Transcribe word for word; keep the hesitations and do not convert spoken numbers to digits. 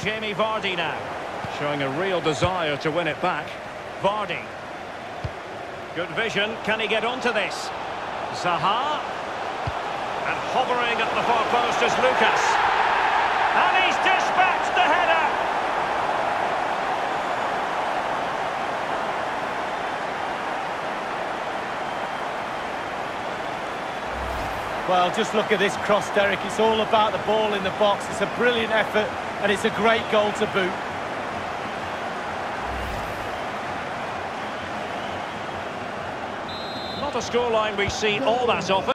Jamie Vardy now. Showing a real desire to win it back. Vardy. Good vision. Can he get onto this? Zaha. And hovering at the far post is Lucas. And he's dispatched the header. Well, just look at this cross, Derek. It's all about the ball in the box. It's a brilliant effort, and it's a great goal to boot. Not a scoreline we see all that often.